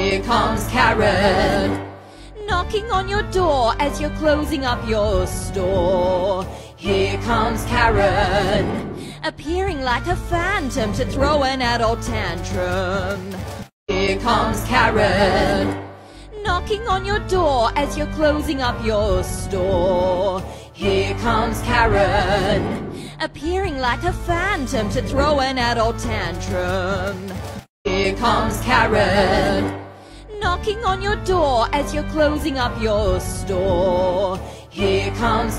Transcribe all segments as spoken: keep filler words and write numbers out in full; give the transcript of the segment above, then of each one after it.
Here comes Karen, knocking on your door as you're closing up your store. Here comes Karen, appearing like a phantom to throw an adult tantrum. Here comes Karen, knocking on your door as you're closing up your store. Here comes Karen, appearing like a phantom to throw an adult tantrum. Here comes Karen, knocking on your door as you're closing up your store. Here comes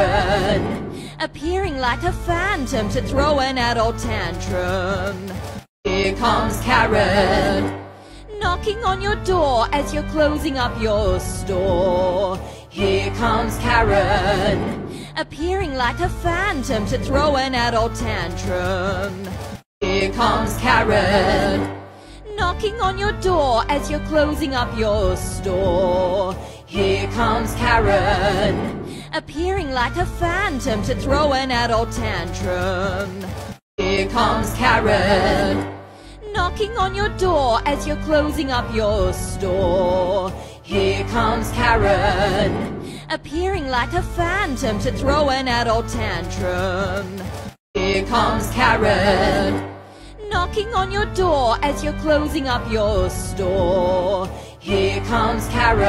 Karen, appearing like a phantom to throw an adult tantrum. Here comes Karen, knocking on your door as you're closing up your store. Here comes Karen, appearing like a phantom to throw an adult tantrum. Here comes Karen, knocking on your door as you're closing up your store. Here comes Karen, appearing like a phantom to throw an adult tantrum. Here comes Karen, knocking on your door as you're closing up your store. Here comes Karen, appearing like a phantom to throw an adult tantrum. Here comes Karen, knocking on your door as you're closing up your store. Here comes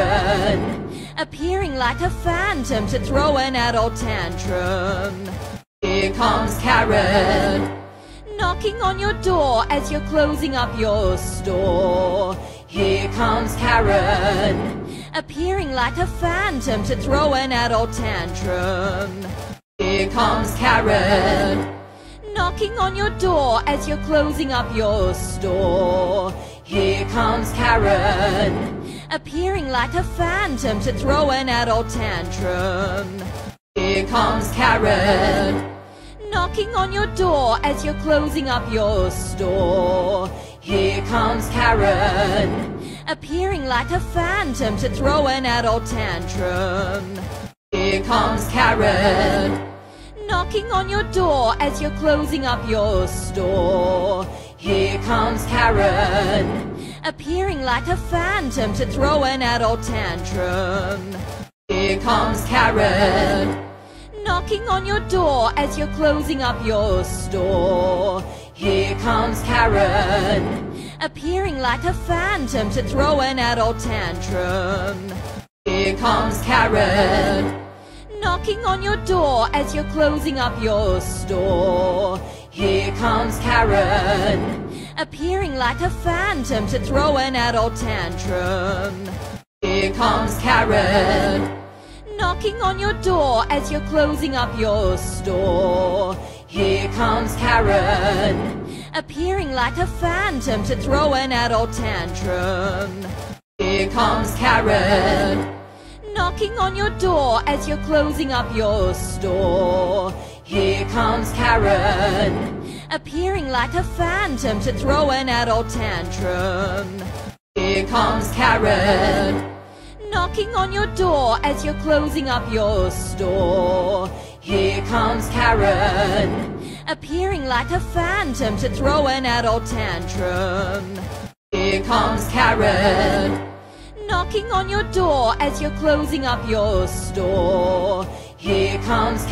Karen, appearing like a phantom to throw an adult tantrum. Here comes Karen, knocking on your door as you're closing up your store. Here comes Karen, appearing like a phantom to throw an adult tantrum. Here comes Karen, knocking on your door as you're closing up your store. Here comes Karen, appearing like a phantom to throw an adult tantrum. Here comes Karen, knocking on your door as you're closing up your store. Here comes Karen, appearing like a phantom to throw an adult tantrum. Here comes Karen, knocking on your door as you're closing up your store. Here comes Karen, appearing like a phantom to throw an adult tantrum. Here comes Karen, knocking on your door as you're closing up your store. Here comes Karen, appearing like a phantom to throw an adult tantrum. Here comes Karen, knocking on your door as you're closing up your store. Here comes Karen, appearing like a phantom to throw an adult tantrum. Here comes Karen, knocking on your door as you're closing up your store. Here comes Karen, appearing like a phantom to throw an adult tantrum. Here comes Karen, knocking on your door as you're closing up your store. Here comes Karen, appearing like a phantom to throw an adult tantrum. Here comes Karen, knocking on your door as you're closing up your store. Here comes Karen, appearing like a phantom to throw an adult tantrum. Here comes Karen, knocking on your door as you're closing up your store. Here comes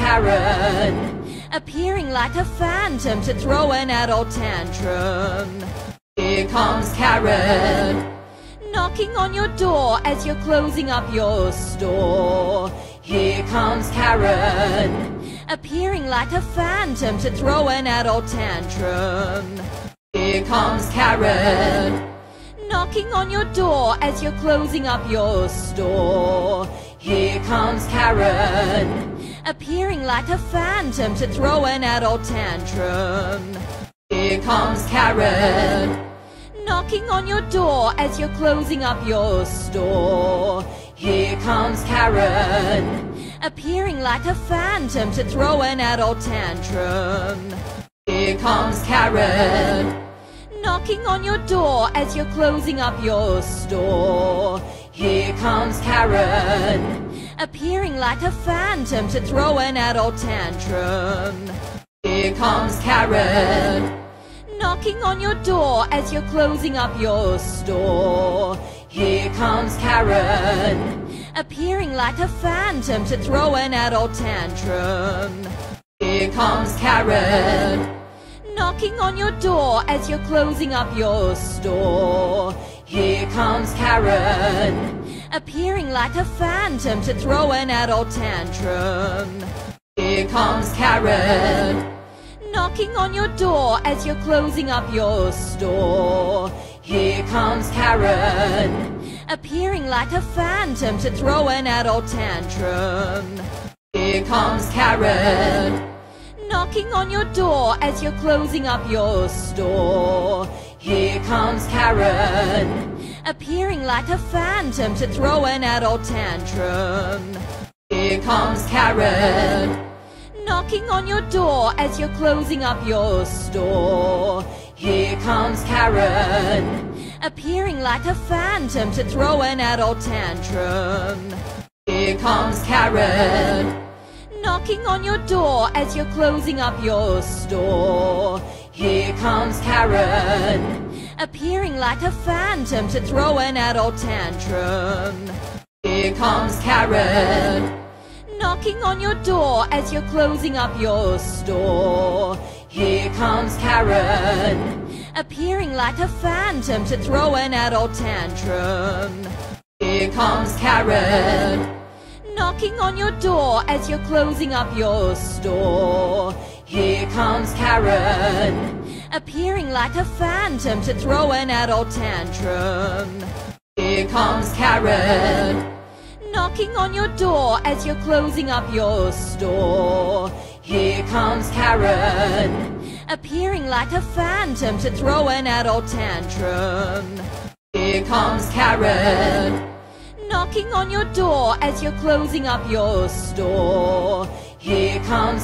Karen, appearing like a phantom to throw an adult tantrum. Here comes Karen, knocking on your door as you're closing up your store. Here comes Karen, appearing like a phantom to throw an adult tantrum. Here comes Karen, knocking on your door as you're closing up your store. Here comes Karen, appearing like a phantom to throw an adult tantrum. Here comes Karen, knocking on your door as you're closing up your store. Here comes Karen, appearing like a phantom to throw an adult tantrum. Here comes Karen, knocking on your door as you're closing up your store. Here comes Karen, appearing like a phantom to throw an adult tantrum. Here comes Karen, knocking on your door as you're closing up your store. comes Karen, appearing like a phantom to throw an adult tantrum. here comes Karen, Knocking on your door as you're closing up your store. here comes Karen, Appearing like a phantom to throw an adult tantrum. here comes Karen, Knocking on your door as you're closing up your store. here comes Karen, Appearing like a phantom to throw an adult tantrum. here comes Karen, Knocking on your door as you're closing up your store. here comes Karen, Appearing like a phantom to throw an adult tantrum. here comes Karen, Knocking on your door as you're closing up your store. here comes Karen, Appearing like a phantom to throw an adult tantrum. here comes Karen, Knocking on your door as you're closing up your store. here comes Karen, Appearing like a phantom to throw an adult tantrum. here comes Karen, Knocking on your door as you're closing up your store. here comes Karen, Appearing like a phantom to throw an adult tantrum. here comes Karen, Knocking on your door as you're closing up your store. here comes Karen, Appearing like a phantom to throw an adult tantrum. here comes Karen, Knocking on your door as you're closing up your store. here comes Karen, Appearing like a phantom to throw an adult tantrum. here comes Karen, Knocking on your door as you're closing up your store. here comes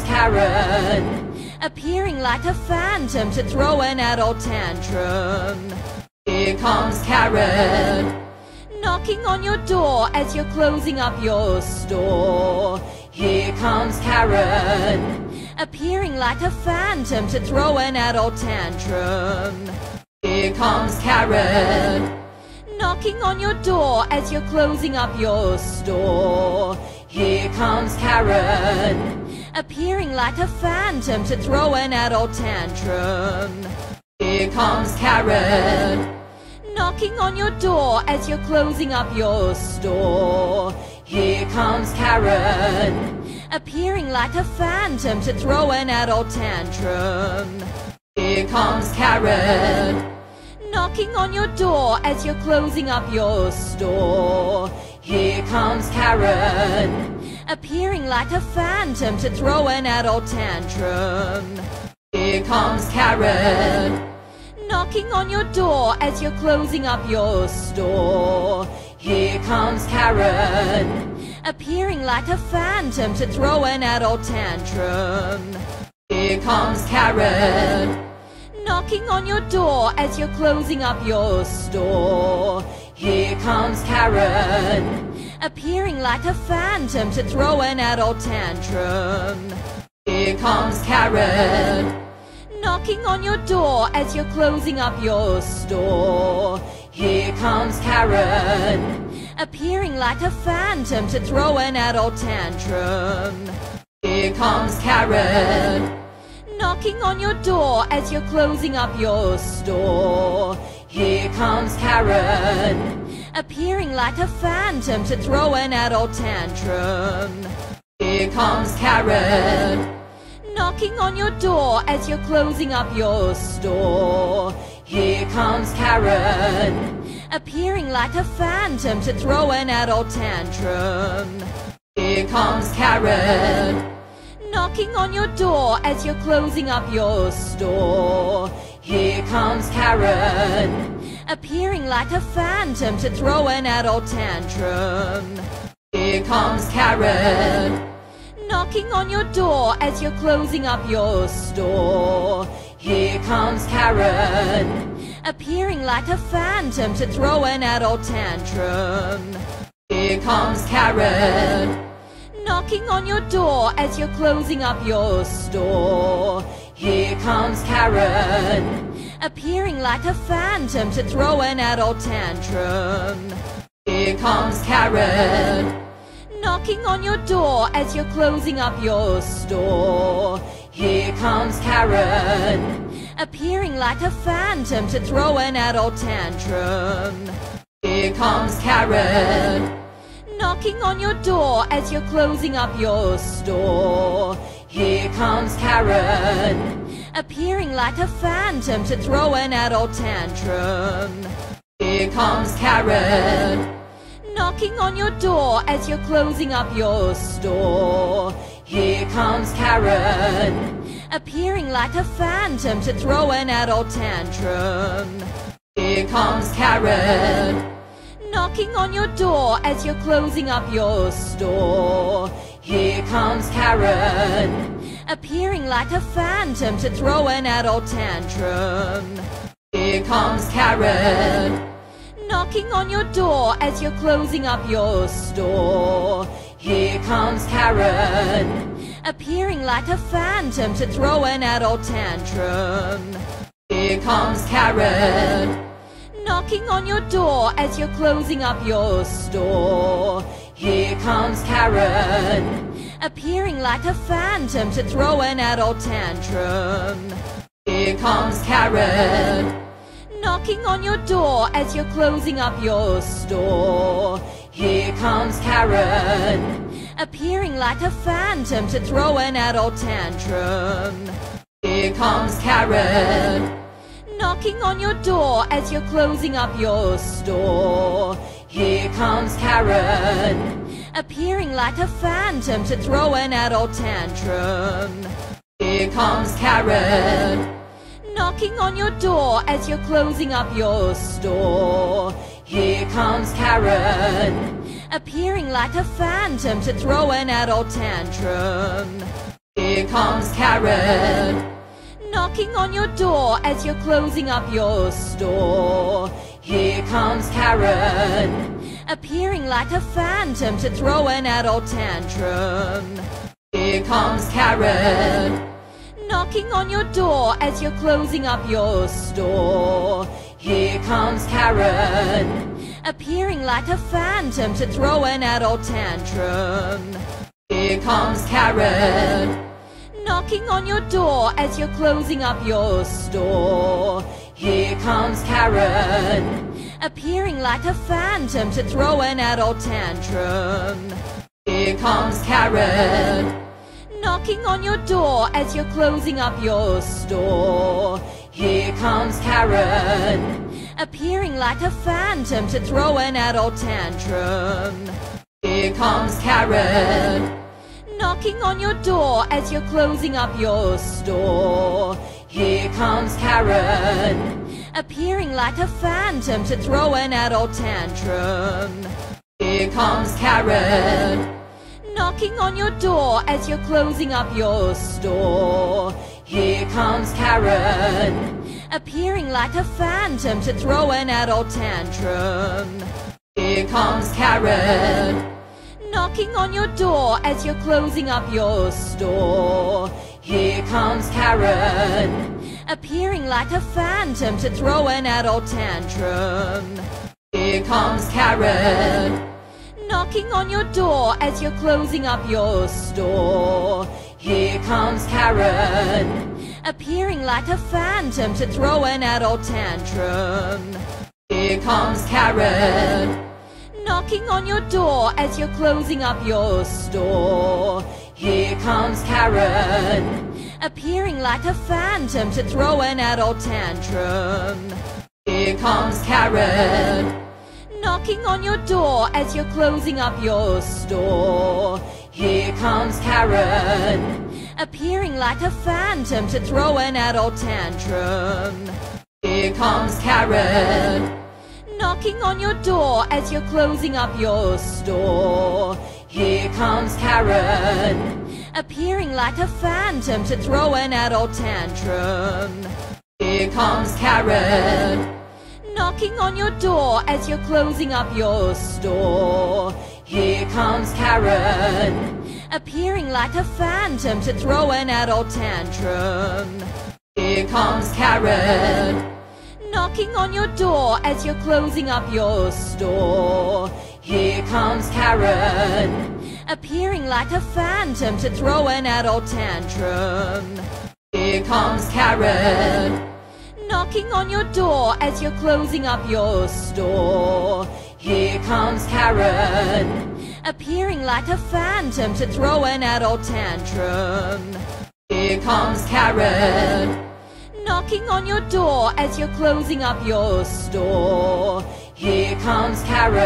Karen, Appearing like a phantom to throw an adult tantrum. here comes Karen, Knocking on your door as you're closing up your store. here comes Karen, Appearing like a phantom to throw an adult tantrum. here comes Karen, Knocking on your door as you're closing up your store. here comes Karen, Appearing like a phantom to throw an adult tantrum. here comes Karen, Knocking on your door as you're closing up your store. here comes Karen, Appearing like a phantom to throw an adult tantrum. here comes Karen, Knocking on your door as you're closing up your store. here comes Karen, Appearing like a phantom to throw an adult tantrum. here comes Karen, Knocking on your door as you're closing up your store. here comes Karen, Appearing like a phantom to throw an adult tantrum. here comes Karen, Knocking on your door as you're closing up your store. here comes Karen, Appearing like a phantom to throw an adult tantrum. here comes Karen, Knocking on your door as you're closing up your store. here comes Karen, Appearing like a phantom to throw an adult tantrum. here comes Karen, Knocking on your door as you're closing up your store. here comes Karen, Appearing like a phantom to throw an adult tantrum. here comes Karen, Knocking on your door as you're closing up your store. here comes Karen, Appearing like a phantom to throw an adult tantrum. here comes Karen, Knocking on your door as you're closing up your store. here comes Karen, Appearing like a phantom to throw an adult tantrum. here comes Karen, Knocking on your door as you're closing up your store. here comes Karen, Appearing like a phantom to throw an adult tantrum. here comes Karen, Knocking on your door as you're closing up your store. here comes Karen, Appearing like a phantom to throw an adult tantrum. here Here comes Karen. Knocking on your door as you're closing up your store. Here comes Karen. Appearing like a phantom to throw an adult tantrum. Here comes Karen. Knocking on your door as you're closing up your store. Here comes Karen. Appearing like a phantom to throw an adult tantrum. Here comes Karen. Knocking on your door as you're closing up your store. Here comes Karen. Appearing like a phantom to throw an adult tantrum. Here comes Karen. Knocking on your door as you're closing up your store. Here comes Karen. Appearing like a phantom to throw an adult tantrum. Here comes Karen. Knocking on your door as you're closing up your store. Here comes Karen. Appearing like a phantom to throw an adult tantrum. Here comes Karen. Knocking on your door as you're closing up your store. Here comes Karen. Appearing like a phantom to throw an adult tantrum. Here comes Karen. Knocking on your door as you're closing up your store. Here comes Karen. Appearing like a phantom to throw an adult tantrum. Here comes Karen. Knocking on your door as you're closing up your store. Here comes Karen. Appearing like a phantom to throw an adult tantrum. Here comes Karen. Knocking on your door as you're closing up your store. Here comes Karen. Appearing like a phantom to throw an adult tantrum. Here comes Karen. Knocking on your door as you're closing up your store. Here comes Karen. Appearing like a phantom to throw an adult tantrum. Here comes Karen. Knocking on your door as you're closing up your store. Here comes Karen. Appearing like a phantom to throw an adult tantrum. Here comes Karen. Knocking on your door as you're closing up your store. Here comes Karen. Appearing like a phantom to throw an adult tantrum. Here comes Karen. Knocking on your door as you're closing up your store. Here comes Karen. Appearing like a phantom to throw an adult tantrum. Here comes Karen. Knocking on your door as you're closing up your store. Here comes Karen. Appearing like a phantom to throw an adult tantrum. Here comes Karen. Knocking on your door as you're closing up your store. Here comes Karen. Appearing like a phantom to throw an adult tantrum. Here comes Karen. Knocking on your door as you're closing up your store. Here comes Karen. Appearing like a phantom to throw an adult tantrum. Here comes Karen. Knocking on your door as you're closing up your store. Here comes Karen. Appearing like a phantom to throw an adult tantrum. Here comes Karen. Knocking on your door as you're closing up your store. Here comes Karen. Appearing like a phantom to throw an adult tantrum. Here comes Karen. Knocking on your door as you're closing up your store. Here comes Karen. Appearing like a phantom to throw an adult tantrum. Here comes Karen. Knocking on your door as you're closing up your store. Here comes Karen. Appearing like a phantom to throw an adult tantrum. Here comes Karen. Knocking on your door as you're closing up your store. Here comes Karen. Appearing like a phantom to throw an adult tantrum. Here comes Karen. Knocking on your door as you're closing up your store. Here comes Karen. Appearing like a phantom to throw an adult tantrum. Here comes Karen. Knocking on your door as you're closing up your store. Here comes Karen. Appearing like a phantom to throw an adult tantrum. Here comes Karen. Knocking on your door as you're closing up your store. Here comes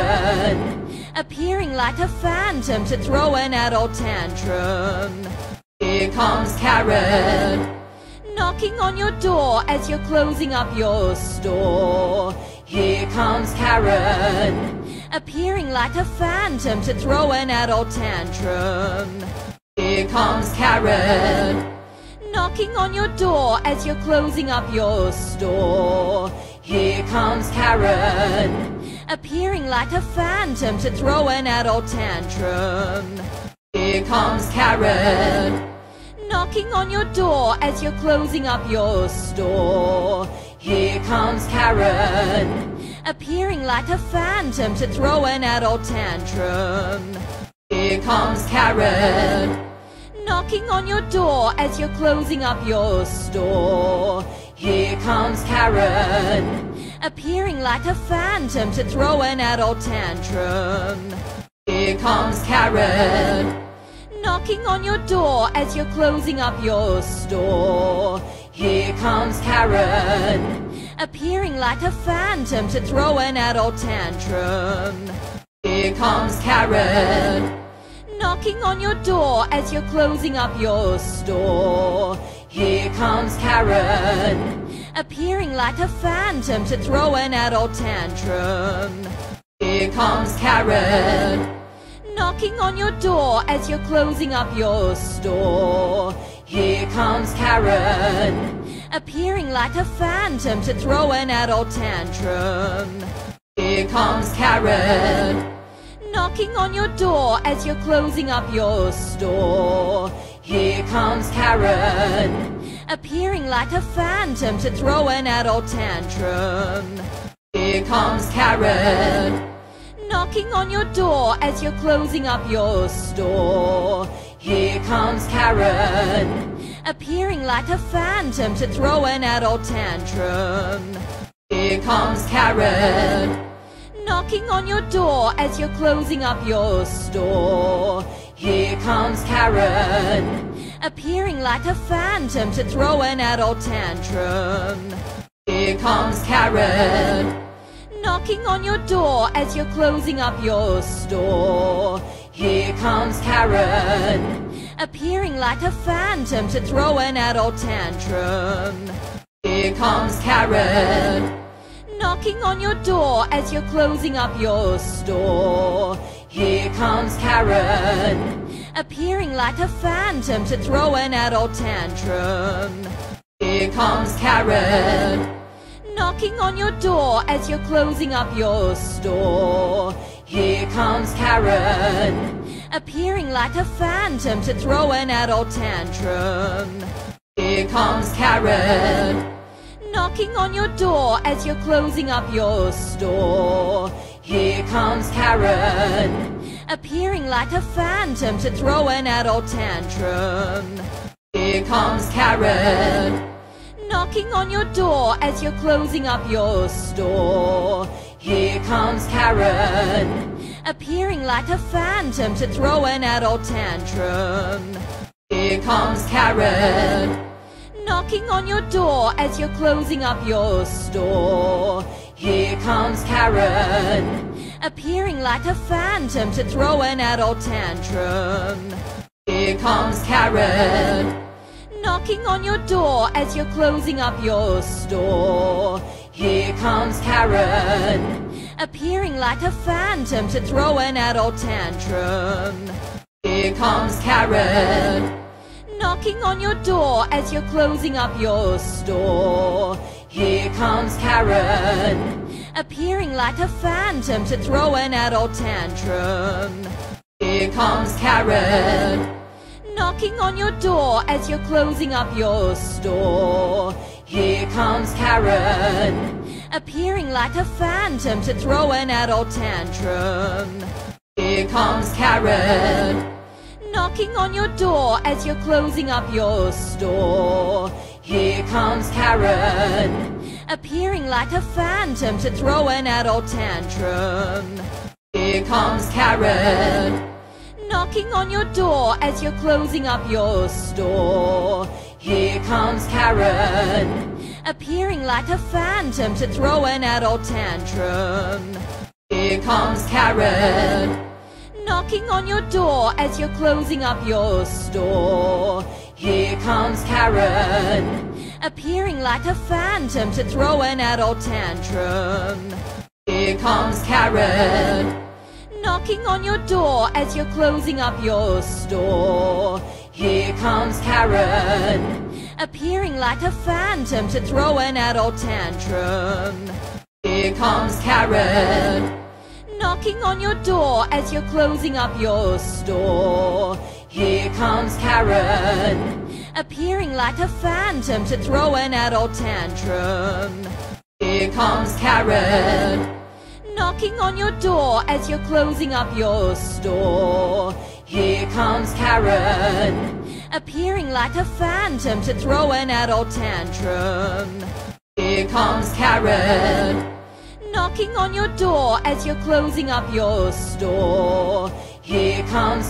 Karen. Appearing like a phantom to throw an adult tantrum. Here comes Karen. Knocking on your door as you're closing up your store. Here comes Karen. Appearing like a phantom to throw an adult tantrum. Here comes Karen. Knocking on your door as you're closing up your store. Here comes Karen. Appearing like a phantom to throw an adult tantrum. Here comes Karen. Knocking on your door as you're closing up your store. Here comes Karen. Appearing like a phantom to throw an adult tantrum. Here comes Karen. Knocking on your door as you're closing up your store. Here comes Karen. Appearing like a phantom to throw an adult tantrum. Here comes Karen. Knocking on your door as you're closing up your store. Here comes Karen. Appearing like a phantom to throw an adult tantrum. Here comes Karen. Knocking on your door as you're closing up your store. Here comes Karen. Appearing like a phantom to throw an adult tantrum. Here comes Karen. Knocking on your door as you're closing up your store. Here comes Karen. Appearing like a phantom to throw an adult tantrum. Here comes Karen. Knocking on your door as you're closing up your store. Here comes Karen. Appearing like a phantom to throw an adult tantrum. Here comes Karen. Knocking on your door as you're closing up your store. Here comes Karen. Appearing like a phantom to throw an adult tantrum. Here comes Karen. Knocking on your door as you're closing up your store. Here comes Karen. Appearing like a phantom to throw an adult tantrum. Here comes Karen. Knocking on your door as you're closing up your store. Here comes Karen. Appearing like a phantom to throw an adult tantrum. Here comes Karen. Knocking on your door as you're closing up your store. Here comes Karen. Appearing like a phantom to throw an adult tantrum. Here comes Karen. Knocking on your door as you're closing up your store. Here comes Karen. Appearing like a phantom to throw an adult tantrum. Here comes Karen. Knocking on your door as you're closing up your store. Here comes Karen. Appearing like a phantom to throw an adult tantrum. Here comes Karen. Knocking on your door as you're closing up your store. Here comes Karen. Appearing like a phantom to throw an adult tantrum. Here comes Karen. Knocking on your door as you're closing up your store. Here comes Karen. Appearing like a phantom to throw an adult tantrum. Here comes Karen. Knocking on your door as you're closing up your store. Here comes Karen. Appearing like a phantom to throw an adult tantrum. Here comes Karen. Knocking on your door as you're closing up your store. Here comes Karen. Appearing like a phantom to throw an adult tantrum. Here comes Karen. Knocking on your door as you're closing up your store. Here comes Karen. Appearing like a phantom to throw an adult tantrum. Here comes Karen. Knocking on your door as you're closing up your store. Here comes Karen. Appearing like a phantom to throw an adult tantrum. Here comes Karen. Knocking on your door as you're closing up your store. Here comes Karen. Appearing like a phantom to throw an adult tantrum. Here comes Karen. Knocking on your door as you're closing up your store. Here comes Karen. Appearing like a phantom to throw an adult tantrum. Here comes Karen. Knocking on your door as you're closing up your store. Here comes Karen. Appearing like a phantom to throw an adult tantrum. Here comes Karen. Knocking on your door as you're closing up your store. Here comes Karen. Appearing like a phantom to throw an adult tantrum. Here comes Karen. Knocking on your door as you're closing up your store. Here comes Karen. Appearing like a phantom to throw an adult tantrum. Here comes Karen. Knocking on your door as you're closing up your store. Here comes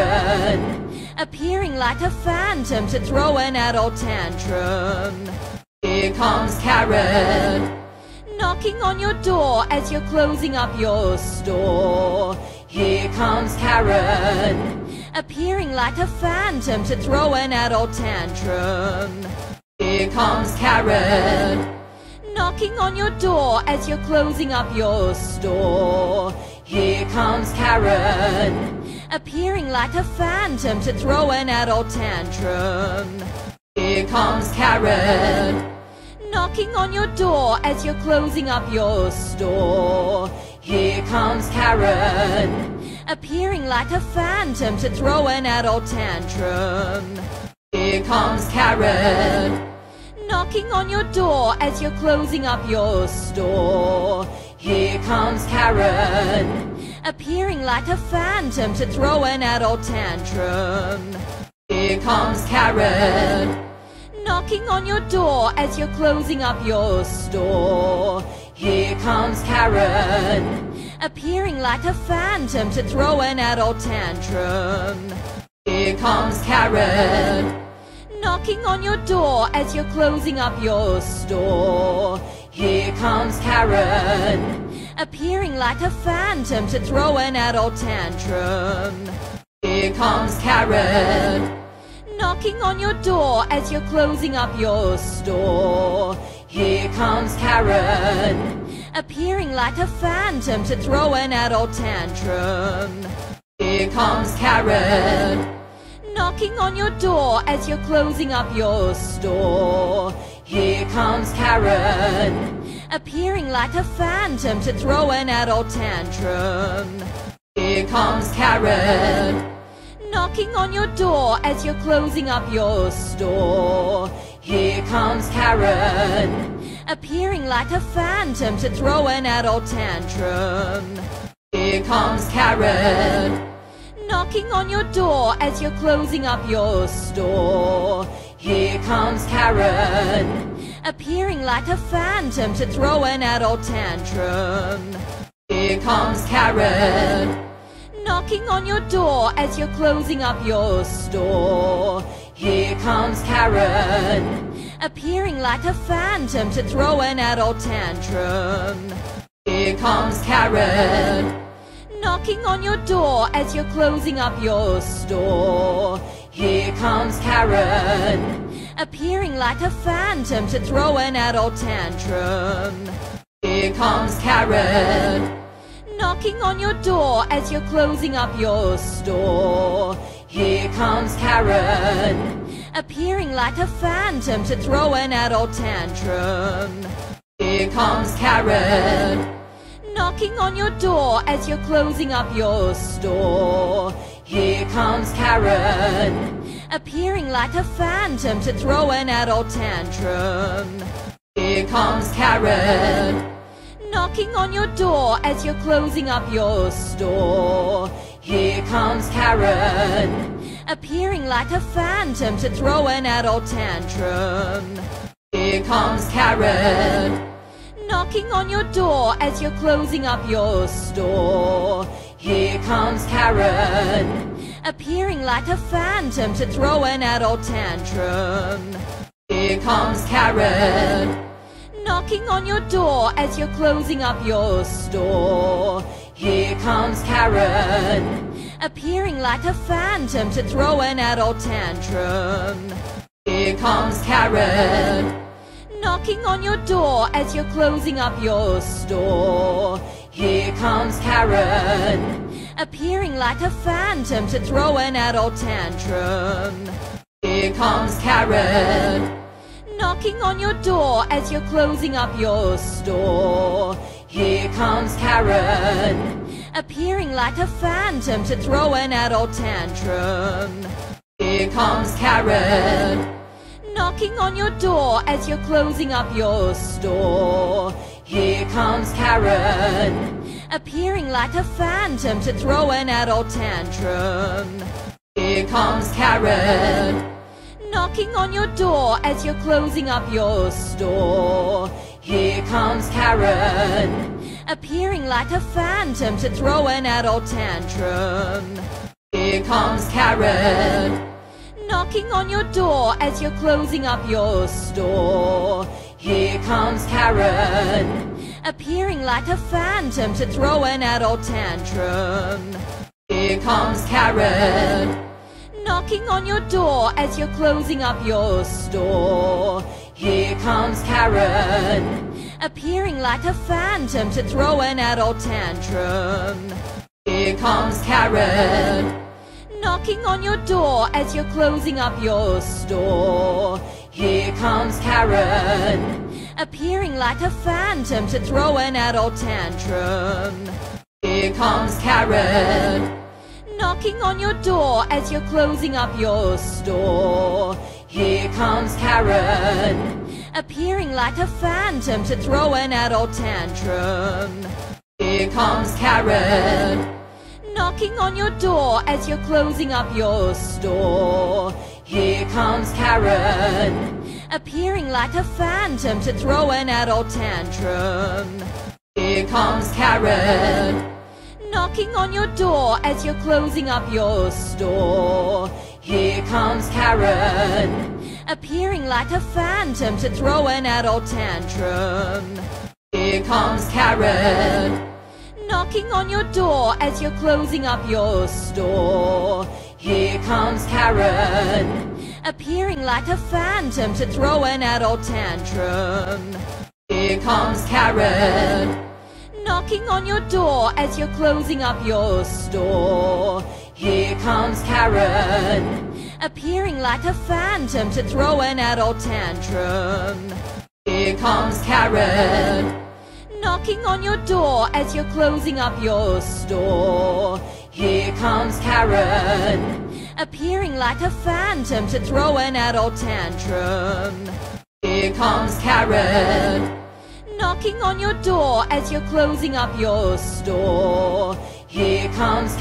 Karen. Appearing like a phantom to throw an adult tantrum. Here comes Karen. Knocking on your door as you're closing up your store. Here comes Karen. Appearing like a phantom to throw an adult tantrum. Here comes Karen. Knocking on your door as you're closing up your store. Here comes Karen. Appearing like a phantom to throw an adult tantrum. Here comes Karen. Knocking on your door as you're closing up your store. Here comes Karen. Appearing like a phantom to throw an adult tantrum. Here comes Karen. Knocking on your door as you're closing up your store. Here comes Karen. Appearing like a phantom to throw an adult tantrum. Here comes Karen. Knocking on your door as you're closing up your store. Here comes Karen. Appearing like a phantom to throw an adult tantrum. Here comes Karen. Knocking on your door as you're closing up your store. Here comes Karen. Appearing like a phantom to throw an adult tantrum. Here comes Karen. Knocking on your door as you're closing up your store. Here comes Karen. Appearing like a phantom to throw an adult tantrum. Here comes Karen. Knocking on your door as you're closing up your store. Here comes Karen. Appearing like a phantom to throw an adult tantrum. Here comes Karen. Knocking on your door as you're closing up your store. Here comes Karen. Appearing like a phantom to throw an adult tantrum. Here comes Karen. Knocking on your door as you're closing up your store. Here comes Karen. Appearing like a phantom to throw an adult tantrum. Here comes Karen. Knocking on your door as you're closing up your store. Here comes Karen. Appearing like a phantom to throw an adult tantrum. Here comes Karen. Knocking on your door as you're closing up your store. Here comes Karen. Appearing like a phantom to throw an adult tantrum. Here comes Karen. Knocking on your door as you're closing up your store. Here comes Karen. Appearing like a phantom to throw an adult tantrum. Here comes Karen. Knocking on your door as you're closing up your store. Here comes Karen. Appearing like a phantom to throw an adult tantrum. Here comes Karen. Knocking on your door as you're closing up your store. Here comes Karen. Appearing like a phantom to throw an adult tantrum. Here comes Karen. Knocking on your door as you're closing up your store. Here comes Karen. Appearing like a phantom to throw an adult tantrum. Here comes Karen. Knocking on your door as you're closing up your store. Here comes Karen. Appearing like a phantom to throw an adult tantrum. Here comes Karen. Knocking on your door as you're closing up your store. Here comes Karen. Appearing like a phantom to throw an adult tantrum. Here comes Karen. Knocking on your door as you're closing up your store. Here comes Karen. Appearing like a phantom to throw an adult tantrum. Here comes Karen. Knocking on your door as you're closing up your store. Here comes Karen. Appearing like a phantom to throw an adult tantrum. Here comes Karen. Knocking on your door as you're closing up your store. Here comes Karen. Appearing like a phantom to throw an adult tantrum. Here comes Karen. Knocking on your door as you're closing up your store. Here comes Karen. Appearing like a phantom to throw an adult tantrum. Here comes Karen. Knocking on your door as you're closing up your store. Here comes Karen. Appearing like a phantom to throw an adult tantrum. Here comes Karen. Knocking on your door as you're closing up your store. Here comes Karen. Appearing like a phantom to throw an adult tantrum. Here comes Karen. Knocking on your door as you're closing up your store. Here comes Karen. Appearing like a phantom to throw an adult tantrum. Here comes Karen. Knocking on your door as you're closing up your store. Here comes Karen. Appearing like a phantom to throw an adult tantrum. Here comes Karen. Knocking on your door as you're closing up your store. Here comes Karen. Appearing like a phantom to throw an adult tantrum. Here comes Karen. Knocking on your door as you're closing up your store. Here comes Karen. Appearing like a phantom to throw an adult tantrum. Here comes Karen. Knocking on your door as you're closing up your store. Here comes Karen. Appearing like a phantom to throw an adult tantrum. Here comes Karen. Knocking on your door as you're closing up your store. Here comes Karen. Appearing like a phantom to throw an adult tantrum. Here comes Karen. Knocking on your door as you're closing up your store. Here comes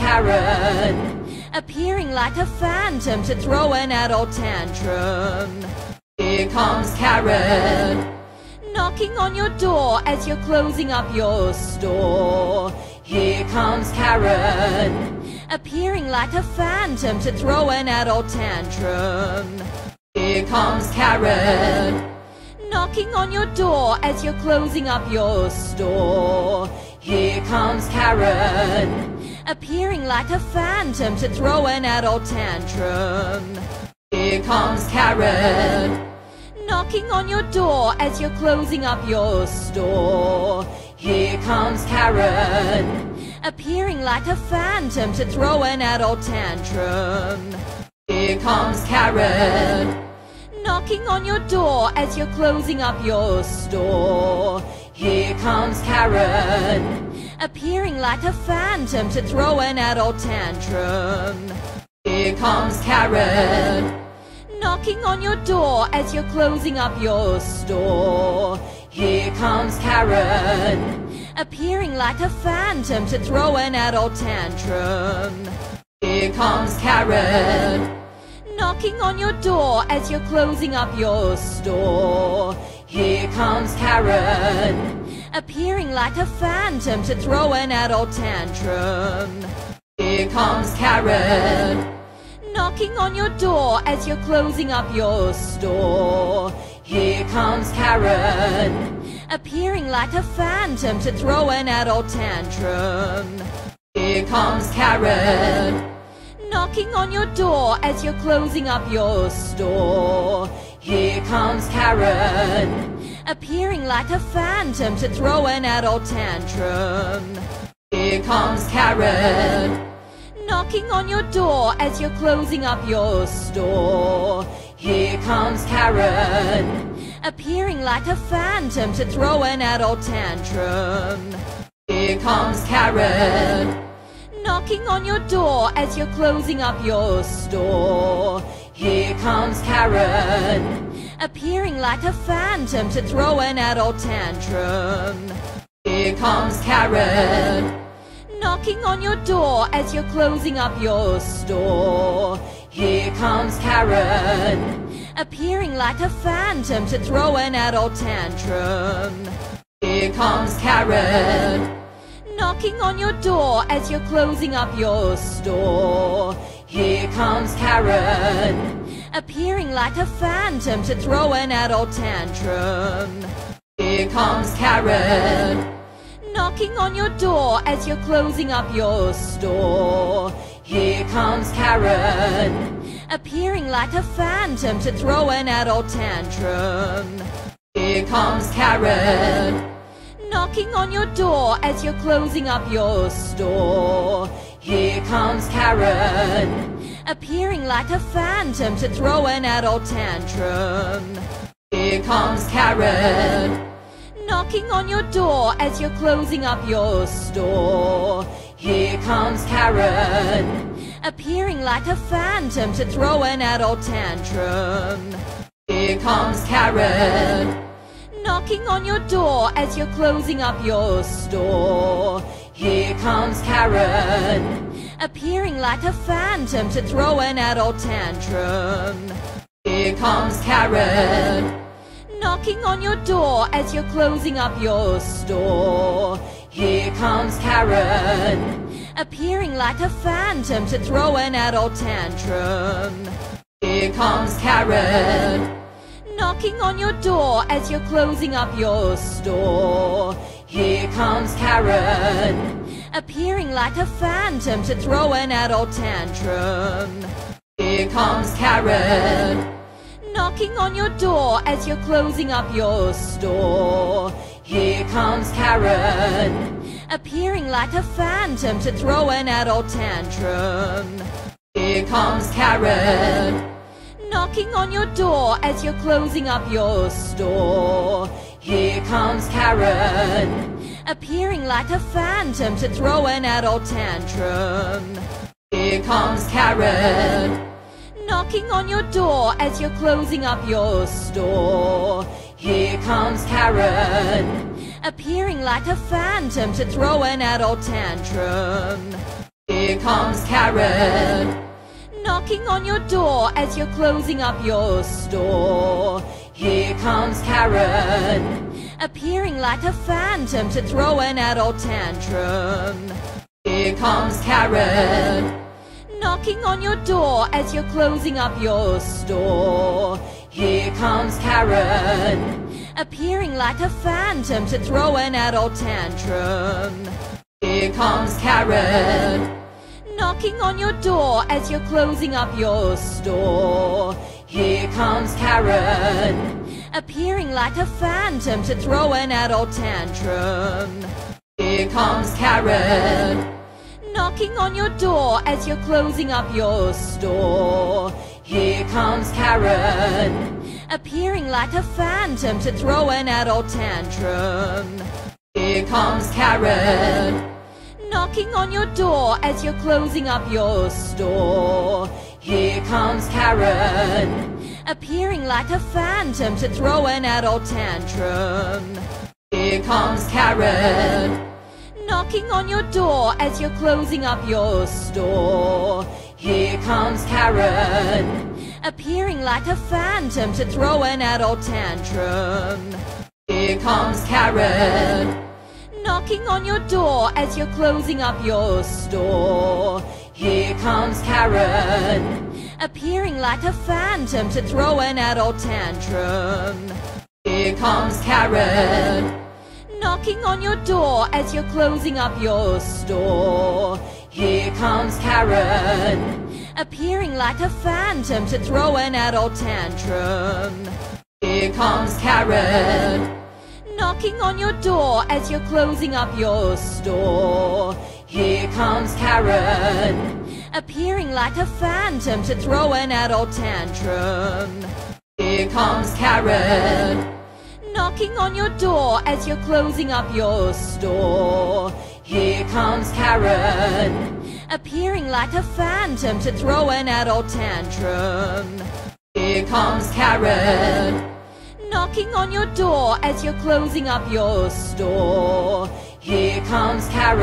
Karen. Appearing like a phantom to throw an adult tantrum. Here comes Karen. Knocking on your door as you're closing up your store. Here comes Karen. Appearing like a phantom to throw an adult tantrum. Here comes Karen. Knocking on your door as you're closing up your store. Here comes Karen. Appearing like a phantom to throw an adult tantrum. Here comes Karen. Knocking on your door as you're closing up your store. Here comes Karen. Appearing like a phantom to throw an adult tantrum. Here comes Karen. Knocking on your door as you're closing up your store. Here comes Karen. Appearing like a phantom to throw an adult tantrum. Here comes Karen. Knocking on your door as you're closing up your store. Here comes Karen. Appearing like a phantom to throw an adult tantrum. Here comes Karen. Knocking on your door as you're closing up your store. Here comes Karen. Appearing like a phantom to throw an adult tantrum. Here comes Karen. Knocking on your door as you're closing up your store. Here comes Karen. Appearing like a phantom to throw an adult tantrum. Here comes Karen. Knocking on your door as you're closing up your store. Here comes Karen. Appearing like a phantom to throw an adult tantrum. Here comes Karen. Knocking on your door as you're closing up your store. Here comes Karen. Appearing like a phantom to throw an adult tantrum. Here comes Karen. Knocking on your door as you're closing up your store. Here comes Karen. Appearing like a phantom to throw an adult tantrum. Here comes Karen. Knocking on your door as you're closing up your store. Here comes Karen. Appearing like a phantom to throw an adult tantrum. Here comes Karen. Knocking on your door as you're closing up your store. Here comes Karen. Appearing like a phantom to throw an adult tantrum. Here comes Karen. Knocking on your door as you're closing up your store. Here comes Karen. Appearing like a phantom to throw an adult tantrum. Here comes Karen. Knocking on your door as you're closing up your store. Here comes Karen. Appearing like a phantom to throw an adult tantrum. Here comes Karen. Knocking on your door as you're closing up your store. Here comes Karen. Appearing like a phantom to throw an adult tantrum. Here comes Karen. Knocking on your door as you're closing up your store. Here comes Karen. Appearing like a phantom to throw an adult tantrum. Here comes Karen. Knocking on your door as you're closing up your store. Here comes Karen. Appearing like a phantom to throw an adult tantrum. Here comes Karen. Knocking on your door as you're closing up your store. Here comes Karen. Appearing like a phantom to throw an adult tantrum. Here comes Karen. Knocking on your door as you're closing up your store. Here comes Karen. Appearing like a phantom to throw an adult tantrum. Here comes Karen. Knocking on your door as you're closing up your store. Here comes Karen. Appearing like a phantom to throw an adult tantrum. Here comes Karen. Knocking on your door as you're closing up your store. Here comes Karen. Appearing like a phantom to throw an adult tantrum. Here comes Karen. Knocking on your door as you're closing up your store. Here comes Karen. Appearing like a phantom to throw an adult tantrum. Here comes Karen. Knocking on your door as you're closing up your store. Here comes Karen. Appearing like a phantom to throw an adult tantrum. Here comes Karen. Knocking on your door as you're closing up your store. Here comes Karen. Appearing like a phantom to throw an adult tantrum. Here comes Karen. Knocking on your door as you're closing up your store. Here comes Karen, appearing like a phantom to throw an adult tantrum. Here comes Karen, Knocking on your door as you're closing up your store. Here comes Karen, Appearing like a phantom to throw an adult tantrum. Here comes Karen, Knocking on your door as you're closing up your store. Here comes Karen, Appearing like a phantom to throw an adult tantrum. Here comes Karen, Knocking on your door as you're closing up your store. Here comes Karen, Appearing like a phantom to throw an adult tantrum. Here comes Karen, Knocking on your door as you're closing up your store. Here comes Karen, Appearing like a phantom to throw an adult tantrum. Here comes Karen, Knocking on your door as you're closing up your store. Here comes Karen, Appearing like a phantom to throw an adult tantrum. Here comes Karen, Knocking on your door as you're closing up your store. Here comes Karen, Appearing like a phantom to throw an adult tantrum. Here comes Karen, Knocking on your door as you're closing up your store. Here comes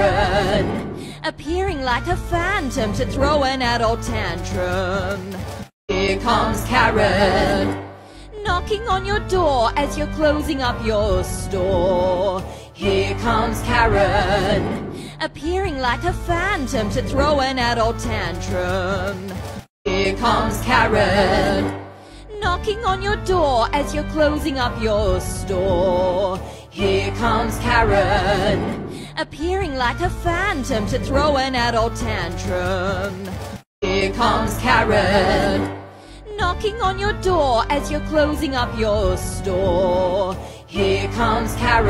Karen, Appearing like a phantom to throw an adult tantrum. Here comes Karen, Knocking on your door as you're closing up your store. Here comes Karen, Appearing like a phantom to throw an adult tantrum. Here comes Karen, Knocking on your door as you're closing up your store. Here comes Karen, Appearing like a phantom to throw an adult tantrum. Here comes Karen, Knocking on your door as you're closing up your store. Here comes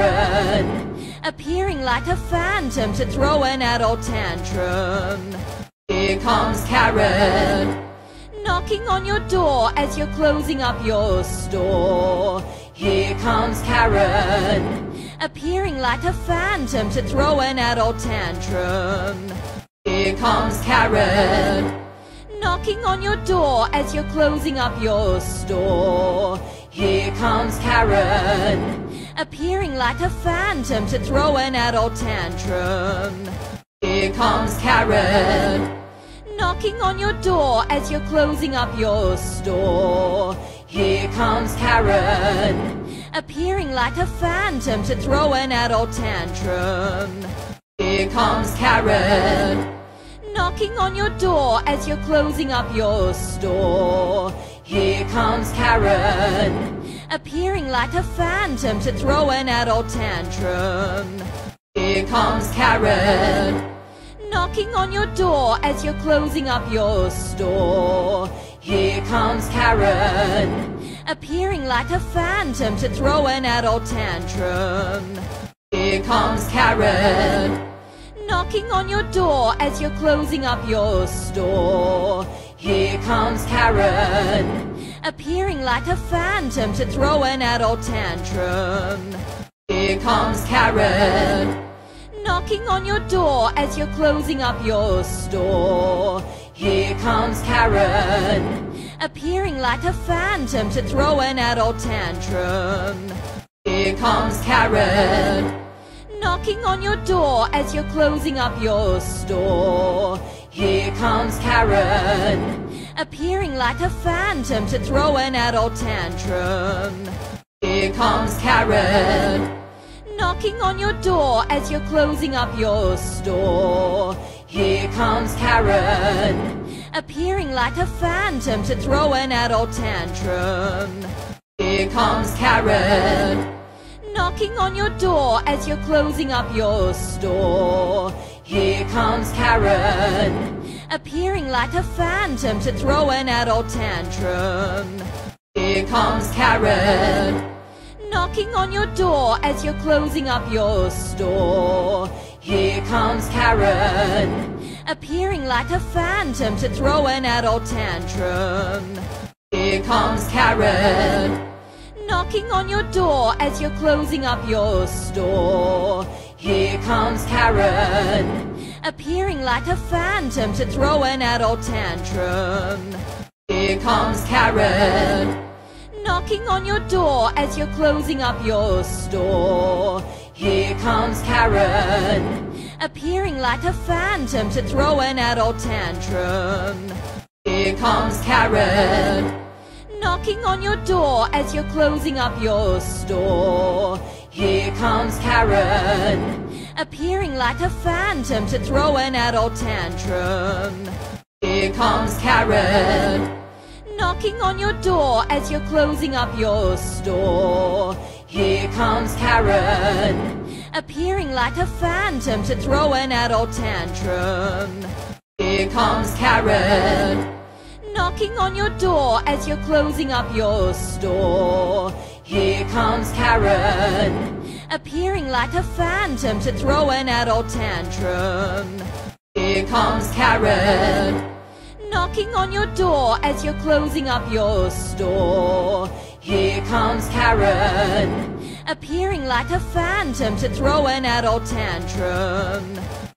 Karen, Appearing like a phantom to throw an adult tantrum. Here comes Karen, Knocking on your door as you're closing up your store. Here comes Karen, Appearing like a phantom to throw an adult tantrum. Here comes Karen, Knocking on your door as you're closing up your store. Here comes Karen, Appearing like a phantom to throw an adult tantrum. Here comes Karen, Knocking on your door as you're closing up your store. Here comes Karen, Appearing like a phantom to throw an adult tantrum. Here comes Karen, Knocking on your door as you're closing up your store. Here comes Karen, Appearing like a phantom to throw an adult tantrum. Here comes Karen, Knocking on your door as you're closing up your store. Here comes Karen, Appearing like a phantom to throw an adult tantrum. Here comes Karen, Knocking on your door as you're closing up your store. Here comes Karen, Appearing like a phantom to throw an adult tantrum. Here comes Karen, Knocking on your door as you're closing up your store. Here comes Karen, Appearing like a phantom to throw an adult tantrum. Here comes Karen, Knocking on your door as you're closing up your store. Here comes Karen, Appearing like a phantom to throw an adult tantrum. Here comes Karen, Knocking on your door as you're closing up your store. Here comes Karen, Appearing like a phantom to throw an adult tantrum. Here comes Karen, Knocking on your door as you're closing up your store. Here comes Karen, Appearing like a phantom to throw an adult tantrum. Here comes Karen, Knocking on your door as you're closing up your store. Here comes Karen, appearing like a phantom to throw an adult tantrum. Here comes Karen, Knocking on your door as you're closing up your store. here comes Karen, Appearing like a phantom to throw an adult tantrum. here comes Karen, Knocking on your door as you're closing up your store. here comes Karen, Appearing like a phantom to throw an adult tantrum. here comes Karen, Knocking on your door as you're closing up your store. here comes Karen, Appearing like a phantom to throw an adult tantrum. here comes Karen, Knocking on your door as you're closing up your store. here comes Karen, Appearing like a phantom to throw an adult tantrum. here comes Karen, Knocking on your door as you're closing up your store. here comes Karen, Appearing like a phantom to throw an adult tantrum. here comes Karen, Knocking on your door as you're closing up your store. here comes Karen, Appearing like a phantom to throw an adult tantrum.